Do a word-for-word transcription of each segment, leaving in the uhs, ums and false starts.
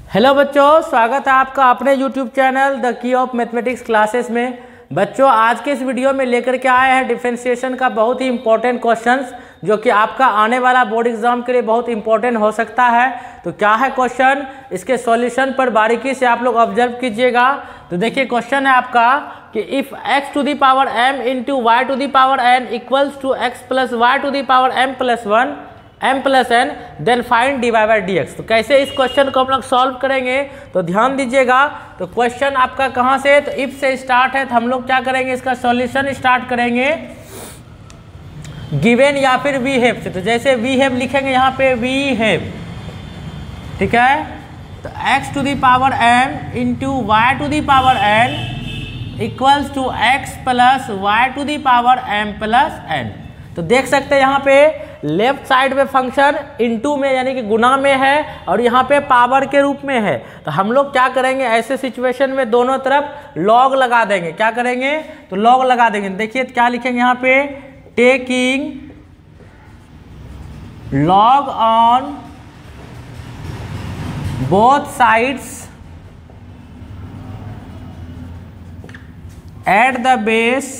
Hello बच्चों, स्वागत है आपका अपने YouTube channel the key of mathematics classes में। बच्चों, आज के इस वीडियो में लेकर के आए हैं डिफरेंशिएशन का बहुत ही इंपॉर्टेंट क्वेश्चंस, जो कि आपका आने वाला बोर्ड एग्जाम के लिए बहुत इंपॉर्टेंट हो सकता है। तो क्या है क्वेश्चन, इसके सॉल्यूशन पर बारीकी से आप लोग ऑब्जर्व कीजिएगा। तो देखिए, क्वेश्चन है आपका कि if x to the power m into y to the power n equals to x plus y to the power m plus one m plus n then find d Y by D x. तो कैसे इस question को हम लोग solve करेंगे, तो ध्यान दीजिएगा। तो क्वेश्चन आपका कहाँ से, तो इफ से स्टार्ट है, तो हम लोग क्या करेंगे, इसका सॉल्यूशन स्टार्ट करेंगे गिवन या फिर वी हैव से। तो जैसे वी हैव लिखेंगे यहाँ पे वी हैव, ठीक है। तो x to the power m into y to the power n equals to x plus y to the power m plus n। तो देख सकते हैं यहाँ पे लेफ्ट साइड में फंक्शन इनटू में यानी कि गुना में है, और यहाँ पे पावर के रूप में है। तो हम लोग क्या करेंगे, ऐसे सिचुएशन में दोनों तरफ लॉग लगा देंगे। क्या करेंगे, तो लॉग लगा देंगे। देखिए क्या लिखेंगे यहाँ पे, taking log on both sides at the base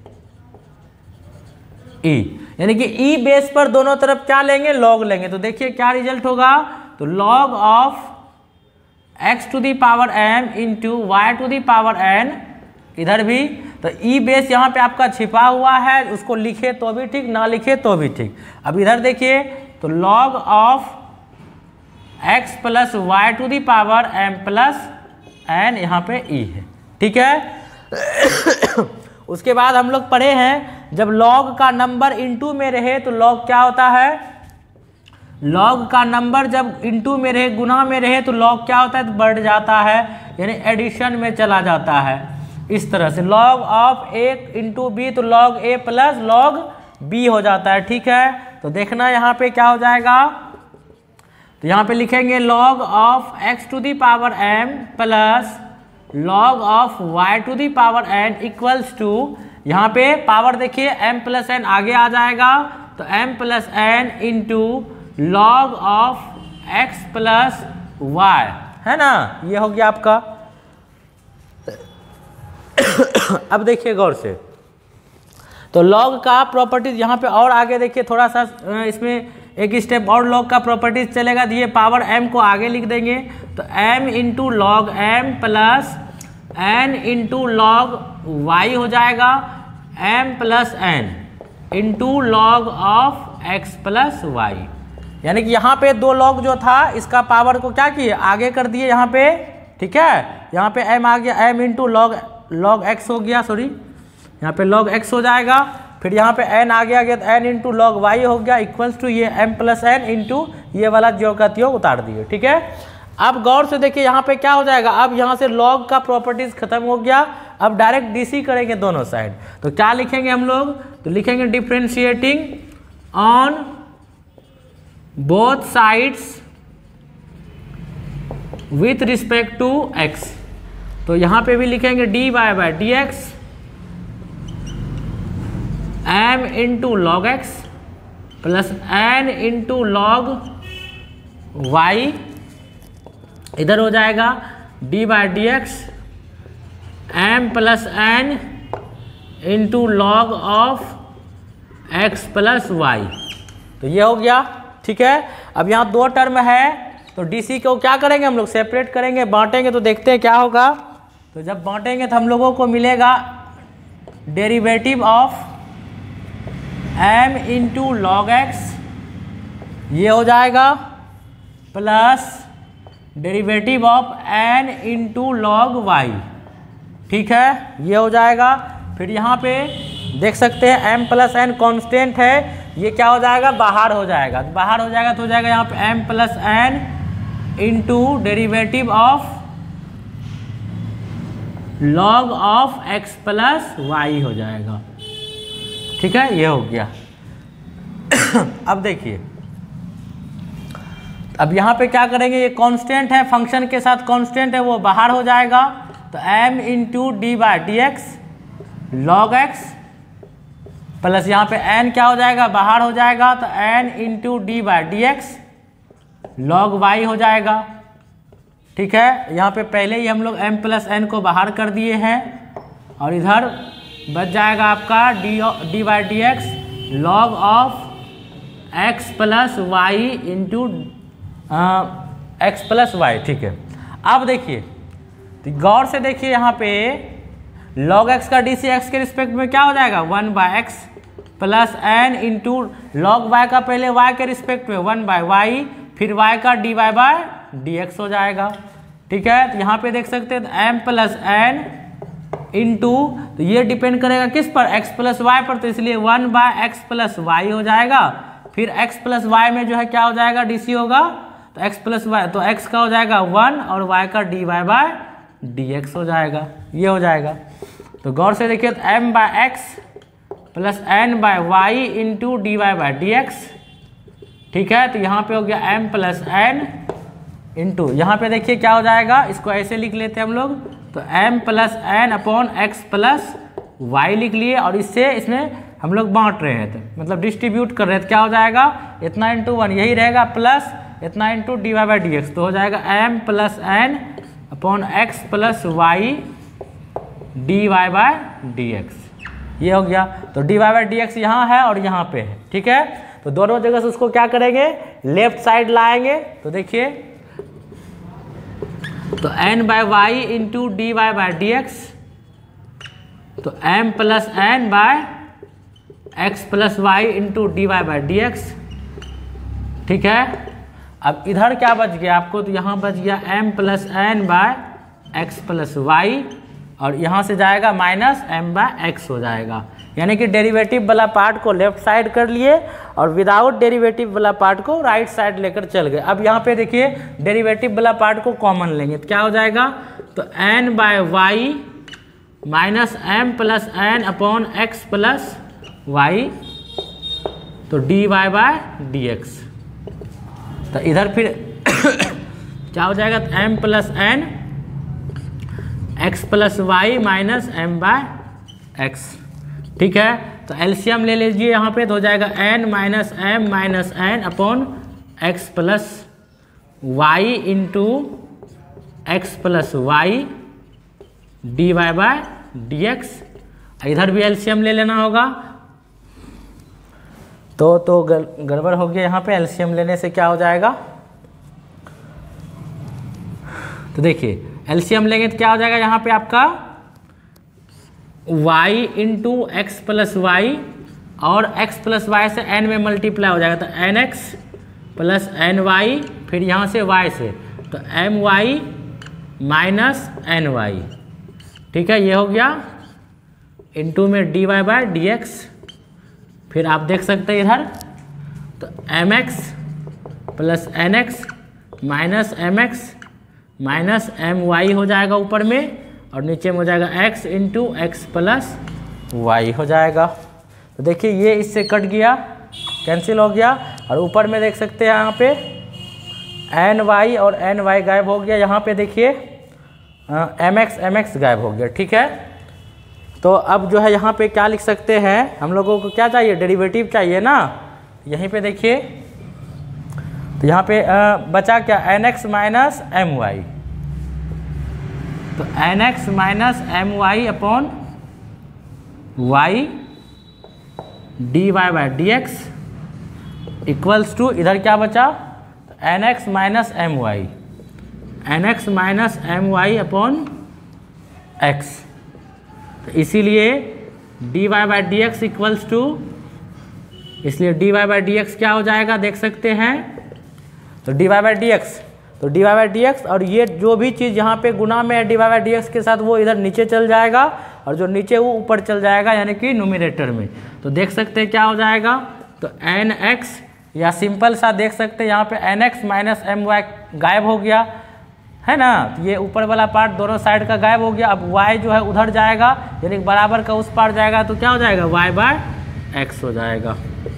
e, यानी कि ई बेस पर दोनों तरफ क्या लेंगे, लॉग लेंगे। तो देखिए क्या रिजल्ट होगा, तो log of x to the power m into y to the power n, इधर भी तो ई बेस यहाँ पे आपका छिपा हुआ है, उसको लिखे तो भी ठीक, ना लिखे तो भी ठीक। अब इधर देखिए, तो log of x plus y to the power m plus n, यहाँ पे ई है, ठीक है। उसके बाद हम लोग पढ़े हैं, जब लॉग का नंबर इनटू में रहे तो लॉग क्या होता है, लॉग का नंबर जब इनटू में रहे, गुना में रहे, तो लॉग क्या होता है, तो बढ़ जाता है, यानी एडिशन में चला जाता है। इस तरह से log of a into b, तो log a plus log b हो जाता है, ठीक है। तो देखना यहाँ पे क्या हो जाएगा, तो यहाँ पे लिखेंगे log of x to the power m plus log of y to the power n equals to, यहाँ पे पावर देखिए m प्लस एन आगे आ जाएगा, तो m plus n into log of x plus y, है ना, ये हो गया आपका। अब देखिए गौर से, तो लॉग का प्रॉपर्टीज यहाँ पे और आगे देखिए, थोड़ा सा इसमें एक स्टेप और लॉग का प्रॉपर्टीज चलेगा। दिए पावर m को आगे लिख देंगे, तो m into log m plus n into log y हो जाएगा, m plus n into log of x plus y. यानी कि यहाँ पे दो लॉग जो था, इसका पावर को क्या किए, आगे कर दिए यहाँ पे, ठीक है। यहाँ पे m आ गया, m into log log x हो गया, सॉरी यहाँ पे लॉग x हो जाएगा। फिर यहाँ पे n आगे आ गया, तो n इंटू लॉग वाई हो गया, इक्वल्स टू ये m प्लस एन इंटू ये वाला जो का त्यों उतार दिए, ठीक है। अब गौर से देखिए यहाँ पे क्या हो जाएगा, अब यहाँ से लॉग का प्रॉपर्टीज खत्म हो गया, अब डायरेक्ट डीसी करेंगे दोनों साइड। तो क्या लिखेंगे हम लोग, तो लिखेंगे differentiating on both sides with respect to x। तो यहाँ पे भी लिखेंगे d Y by D x m into log x plus n into log y, इधर हो जाएगा d by D x m plus n into log of x plus y. तो ये हो गया, ठीक है। अब यहाँ दो टर्म है, तो डीसी को क्या करेंगे हम लोग, सेपरेट करेंगे, बांटेंगे। तो देखते हैं क्या होगा। तो जब बांटेंगे तो हम लोगों को मिलेगा derivative of m into log x, ये हो जाएगा, plus derivative of n into log y, ठीक है, ये हो जाएगा। फिर यहाँ पे देख सकते हैं m प्लस एन कॉन्स्टेंट है, ये क्या हो जाएगा, बाहर हो जाएगा। बाहर हो जाएगा तो हो जाएगा यहाँ पे m plus n into derivative of log of x plus y हो जाएगा, ठीक है, ये हो गया। अब देखिए, अब यहाँ पे क्या करेंगे, ये कांस्टेंट है, फंक्शन के साथ कांस्टेंट है, वो बाहर हो जाएगा। तो m into d by D x log x plus यहाँ पे n क्या हो जाएगा, बाहर हो जाएगा, तो n into d by D x log y हो जाएगा। ठीक है। यहाँ पे पहले ही हम लोग m प्लस एन को बाहर कर दिए हैं और इधर बच जाएगा आपका d d by D x log of x plus y into x plus y. ठीक है, अब देखिए तो गौर से देखिए यहाँ पे लॉग एक्स का डी सी एक्स के रिस्पेक्ट में क्या हो जाएगा one by x plus n into log y का पहले वाई के रिस्पेक्ट में वन बाय वाई फिर वाई का d y by d x हो जाएगा। ठीक है, तो यहाँ पे देख सकते हैं तो एम प्लस एन इंटू तो ये डिपेंड करेगा किस पर एक्स प्लस वाई पर, तो इसलिए one by x plus y हो जाएगा। फिर एक्स प्लस वाई में जो है क्या हो जाएगा डी सी होगा तो एक्स प्लस वाई तो एक्स का हो जाएगा वन और वाई का d y by d x हो जाएगा, ये हो जाएगा। तो गौर से देखिए तो m by x plus n by y into d y by d x. ठीक है, तो यहाँ पे हो गया एम प्लस एन इंटू यहाँ पे देखिए क्या हो जाएगा, इसको ऐसे लिख लेते हैं हम लोग तो m plus n upon x plus y लिख लिए और इससे इसमें हम लोग बांट रहे हैं तो मतलब डिस्ट्रीब्यूट कर रहे हैं तो क्या हो जाएगा इतना इंटू वन यही रहेगा प्लस इतना into d Y by D x, तो हो जाएगा m plus n upon x plus y d y by d x, ये हो गया। तो d Y by D x यहाँ है और यहाँ पे है। ठीक है, तो दोनों जगह से उसको क्या करेंगे लेफ्ट साइड लाएंगे तो देखिए तो n by y into d y by d x तो m plus n by x plus y into d y by d x. ठीक है, अब इधर क्या बच गया आपको तो यहाँ बच गया m plus n by x plus y और यहाँ से जाएगा माइनस एम बाय एक्स हो जाएगा, यानी कि डेरिवेटिव वाला पार्ट को लेफ्ट साइड कर लिए और विदाउट डेरिवेटिव वाला पार्ट को राइट साइड लेकर चल गए। अब यहाँ पे देखिए डेरिवेटिव वाला पार्ट को कॉमन लेंगे तो क्या हो जाएगा तो n by y minus m plus n upon x plus y तो d y by d x. तो इधर फिर क्या हो जाएगा तो m plus n x plus y minus m by x. ठीक है, तो एलसीएम ले लीजिए यहाँ पे तो हो जाएगा n minus m minus n upon x plus y into x plus y d y by d x. इधर भी एलसीएम ले लेना होगा तो तो गड़बड़ हो गया यहाँ पे, एलसीएम लेने से क्या हो जाएगा तो देखिए एलसीएम लेंगे तो क्या हो जाएगा यहाँ पे आपका y into x plus y और x प्लस वाई से n में मल्टीप्लाई हो जाएगा तो n x plus n y फिर यहाँ से y से तो m y minus n y. ठीक है, ये हो गया इंटू में d y by d x. फिर आप देख सकते हैं इधर तो m x plus n x minus m x minus m y हो जाएगा ऊपर में और नीचे में हो जाएगा x into x plus y हो जाएगा। तो देखिए ये इससे कट गया कैंसिल हो गया और ऊपर में देख सकते हैं यहाँ पे एन वाई और एन वाई गायब हो गया। यहाँ पे देखिए एम एक्स एम एक्स गायब हो गया। ठीक है, तो अब जो है यहाँ पे क्या लिख सकते हैं हम लोगों को क्या चाहिए डेरिवेटिव चाहिए ना, यहीं पे देखिए तो यहाँ पे आ, बचा क्या n x minus m y तो n x minus m y upon y d Y by D x equals to इधर क्या बचा तो n x minus m y n x minus m y upon x. तो इसीलिए d Y by D x equals to इसलिए d Y by D x क्या हो जाएगा देख सकते हैं तो d Y by D x तो d Y by D x और ये जो भी चीज़ यहाँ पे गुना में है d Y by D x के साथ वो इधर नीचे चल जाएगा और जो नीचे वो ऊपर चल जाएगा यानी कि न्यूमरेटर में। तो देख सकते हैं क्या हो जाएगा तो एन एक्स या सिंपल सा देख सकते हैं यहाँ पे n x minus m y गायब हो गया है ना, तो ये ऊपर वाला पार्ट दोनों साइड का गायब हो गया। अब y जो है उधर जाएगा यानी बराबर का उस पार जाएगा तो क्या हो जाएगा y बाय एक्स हो जाएगा।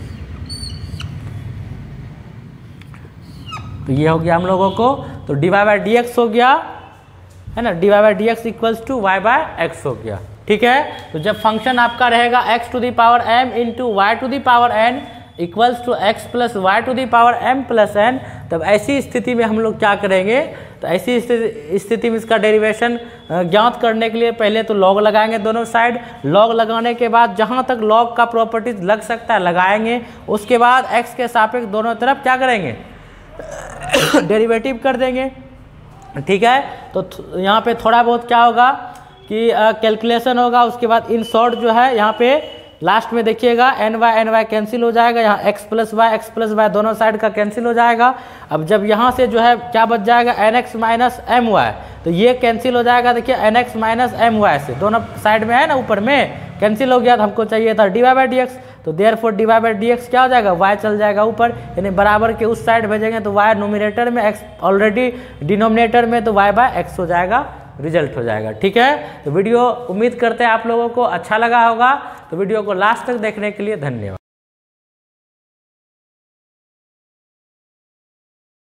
तो ये हो गया हम लोगों को तो d Y by D x हो गया है ना, d Y by D x equals to y by x हो गया। ठीक है, तो जब फंक्शन आपका रहेगा x to the power m into y to the power n equals to x plus y to the power m plus n, तब ऐसी स्थिति में हम लोग क्या करेंगे तो ऐसी स्थिति में इसका डेरिवेशन ज्ञात करने के लिए पहले तो लॉग लगाएंगे दोनों साइड। लॉग लगाने के बाद जहाँ तक लॉग का प्रॉपर्टीज लग सकता है लगाएंगे। उसके बाद एक्स के सापेक्ष दोनों तरफ क्या करेंगे, डेरिवेटिव कर देंगे। ठीक है, तो यहाँ पे थोड़ा बहुत क्या होगा कि कैलकुलेशन होगा। उसके बाद इन शॉर्ट जो है यहाँ पे लास्ट में देखिएगा n y n y cancel हो जाएगा, यहाँ x plus y x plus y दोनों साइड का कैंसिल हो जाएगा। अब जब यहाँ से जो है क्या बच जाएगा, n x minus m y, तो ये कैंसिल हो जाएगा। देखिए n x minus m y से दोनों साइड में है ना, ऊपर में कैंसिल हो गया। तो हमको चाहिए था D Y by D x, तो therefore D Y by D x क्या हो जाएगा, वाई चल जाएगा ऊपर, यानी बराबर के उस साइड भेजेंगे तो वाई नोमिनेटर में, एक्स ऑलरेडी डिनोमिनेटर में, तो वाई बाय एक्स हो जाएगा, रिजल्ट हो जाएगा। ठीक है, तो वीडियो उम्मीद करते हैं आप लोगों को अच्छा लगा होगा। तो वीडियो को लास्ट तक देखने के लिए धन्यवाद।